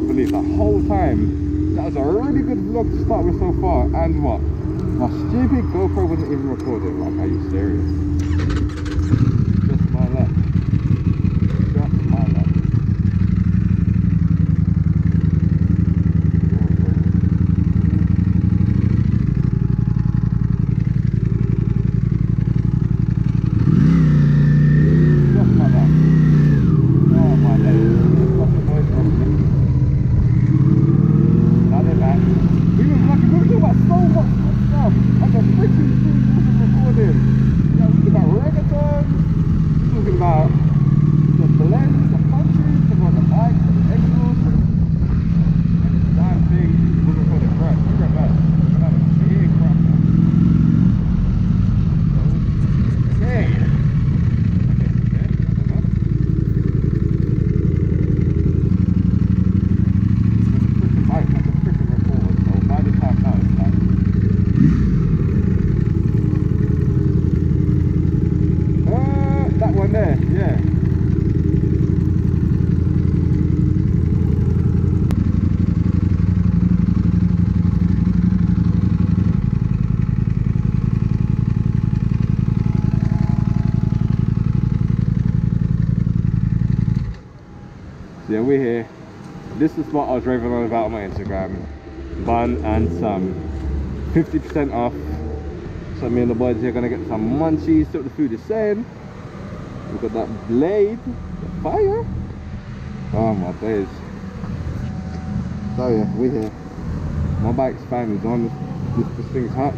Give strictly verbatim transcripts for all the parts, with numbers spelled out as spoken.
believe that whole time, that was a really good vlog to start with so far, and what? My stupid GoPro wasn't even recording. Like, are you serious? Just my luck. Just my luck. Just my luck. Oh my days. What's the noise from me? Now they're back. We were lucky. We were talking about so much stuff. And the freaking thing wasn't recording. Yeah, we were talking about reggaeton. We were talking about the blends, the countries, about the bikes, the exhaust. And this damn thing wasn't recording. Right, look at that. We're gonna have a big crap now. Okay. Okay, okay. I don't know. It's a freaking bike. That's a freaking record. So by the time now it's like. That one there, yeah. So yeah, we're here. This is what I was raving on about on my Instagram. Bun and some fifty percent off. So me and the boys here are gonna get some munchies, see what the food is saying. We've got that blade, the fire. Oh my days. So yeah, we're here. My bike's fan is on. This, this, this thing's hot.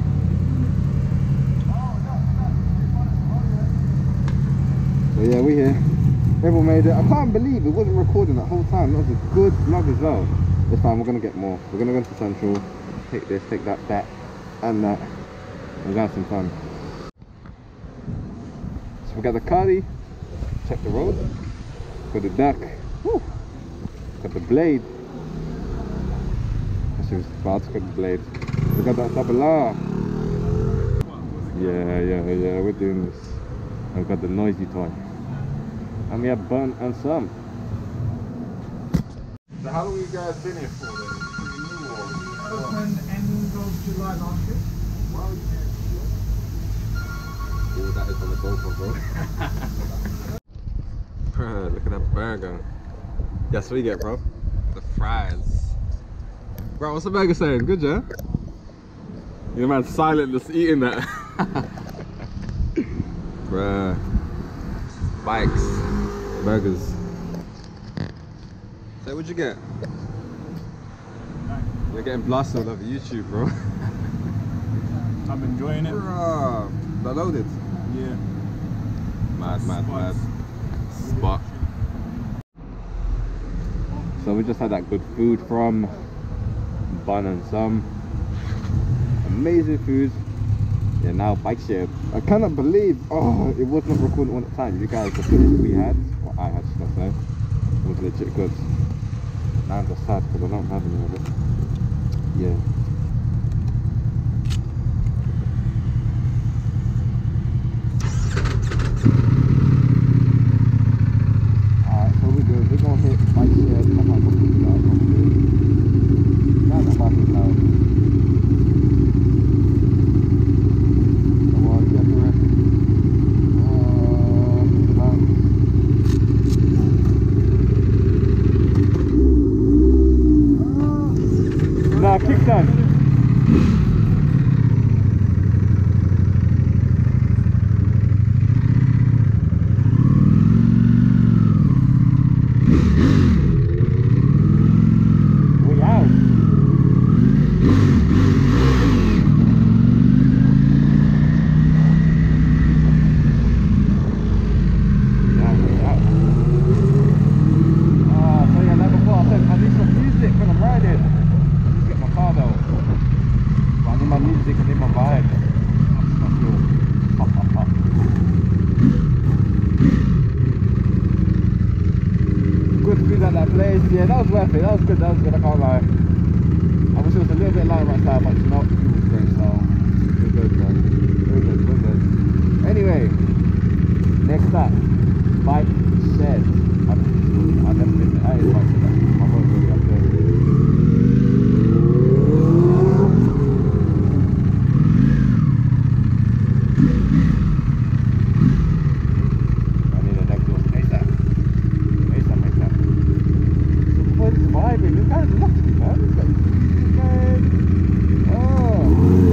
So yeah, we're here. Everyone made it. I can't believe it wasn't recording that whole time. That was a good vlog as well. This time we're gonna get more. We're gonna go to Central, take this, take that, that, and that. We're gonna have some fun. We got the caddy, check the road, got the duck, woo. Got the blade, she was about to got the blade, we got that double R, yeah, yeah, yeah, we're doing this, and we got the noisy toy, and we have bun and some. So how long have you guys been here for then? Open end of July last year. Wow. Oh, that is on the GoPro, bro. Look at that burger. Guess what you get, bro? The fries. Bro, what's the burger saying? Good, yeah? Your man's silent just eating that. Bruh. Bikes. Burgers. So what'd you get? You're getting blasted all over YouTube, bro. I'm enjoying it. Bro, they're loaded. Yeah. Mad, mad, mad. Spot. So we just had that good food from Bun and Some. Amazing food. Yeah, now bike share. I cannot believe, oh, it was not recorded all the time. You guys, the footage we had, what I had, should I say, was legit good. Now I'm just sad because I don't have any of it. Yeah. Alright, so we're good. We're gonna hit bike share. I might go put it out. Now the bus is out. Come on, get to it. Uh, nah, kickstand. Yeah, that was worth it. That was good. That was good. I can't lie. I wish it was a little bit lighter right side, but you know, it was great. So we're good, man. We're good. We're good. Anyway, next up, bike shed. I've, I've never been there. I ain't bike shed. My boy's really up. driving. This guy's lucky, man. This guy's, this guy, oh.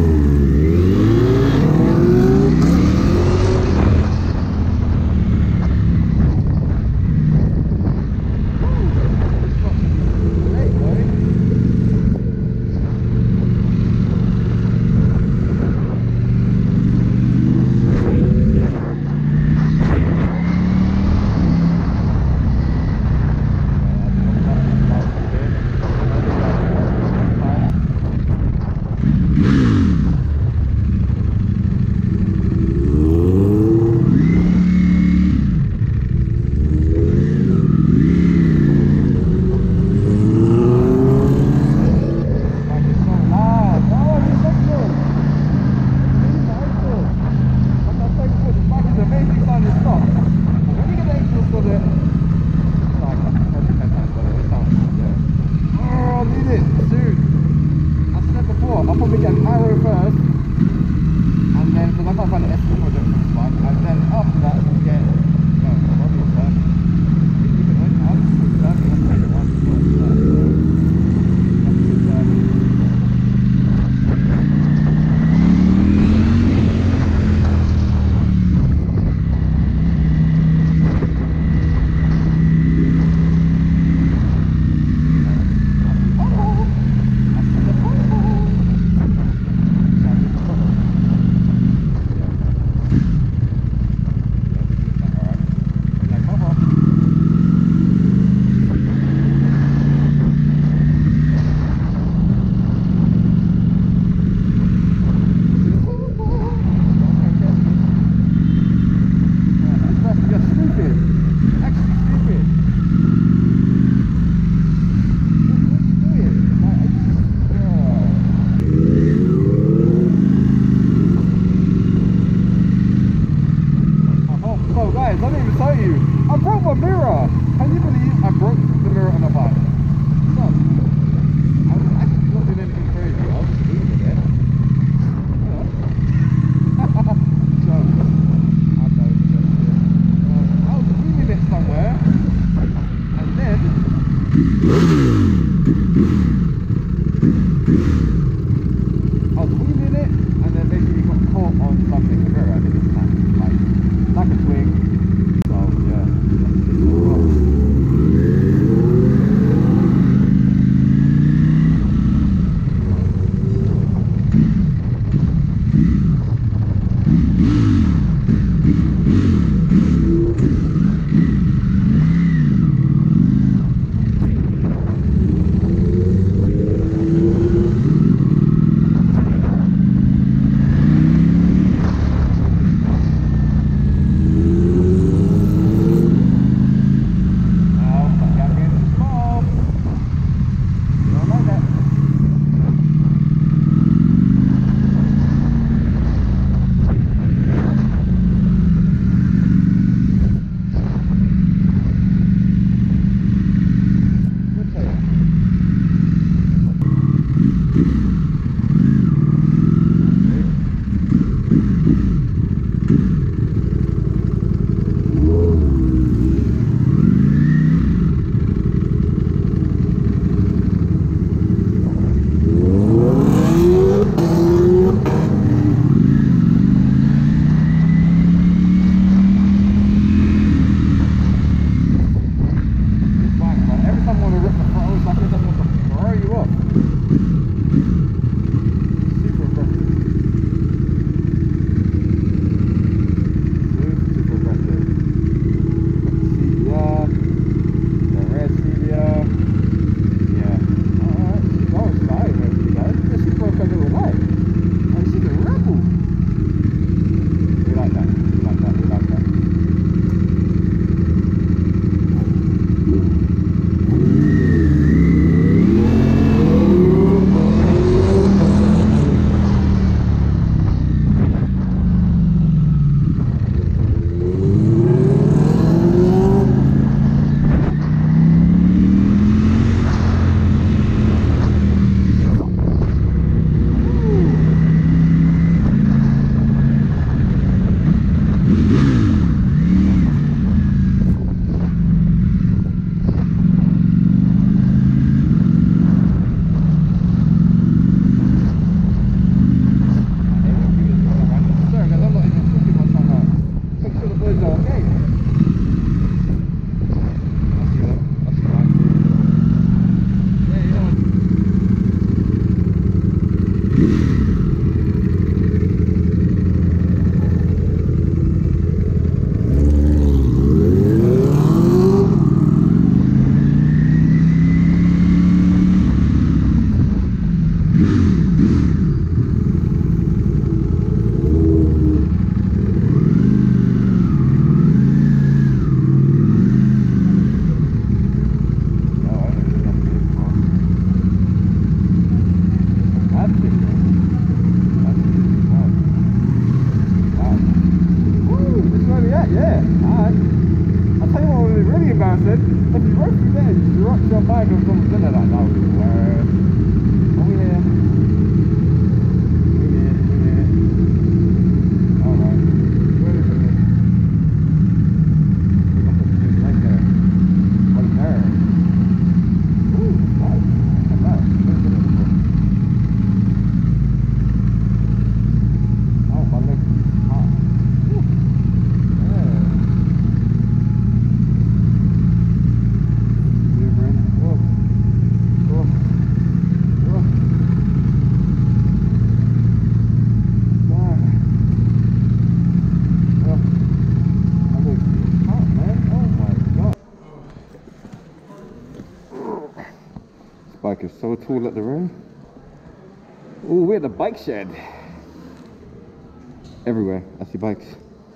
Bike is so tall at the rim. Oh, we're at the bike shed. Everywhere, I see bikes.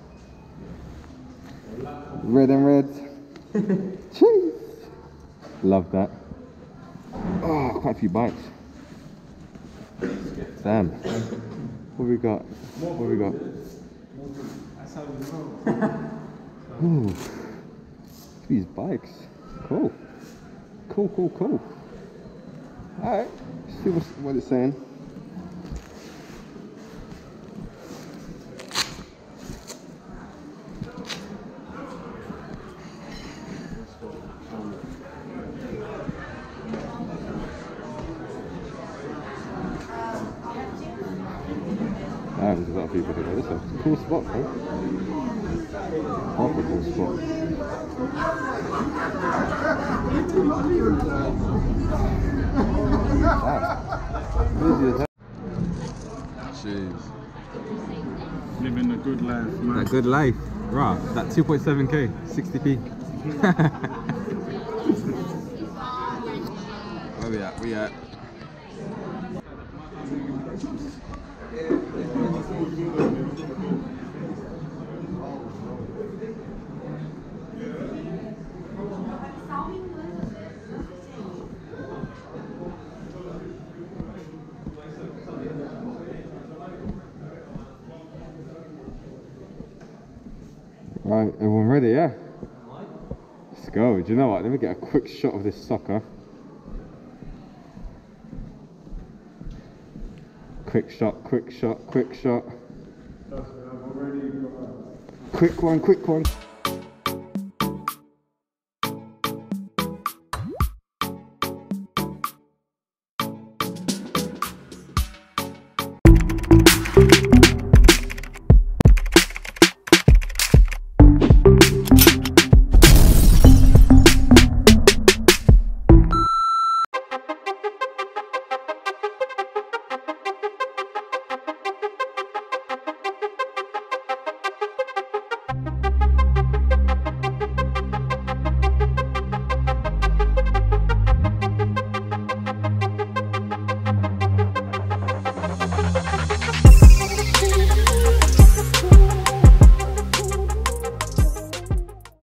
Red and red. Cheese. Love that. Oh, quite a few bikes. Damn. What we got? What we got? That's how we roll. Ooh. These bikes. Cool. Cool, cool, cool. Alright. See what's, what it's saying. Ah, there's a lot of people here. This is a cool spot, bro. Half a cool spot. Wow. Jeez. Living a good life, man. A good life. Rah, that two point seven K, sixty p. Where we at? We at? Right, everyone ready, yeah? Let's go. Do you know what? Let me get a quick shot of this sucker. Quick shot, quick shot, quick shot. Quick one, quick one.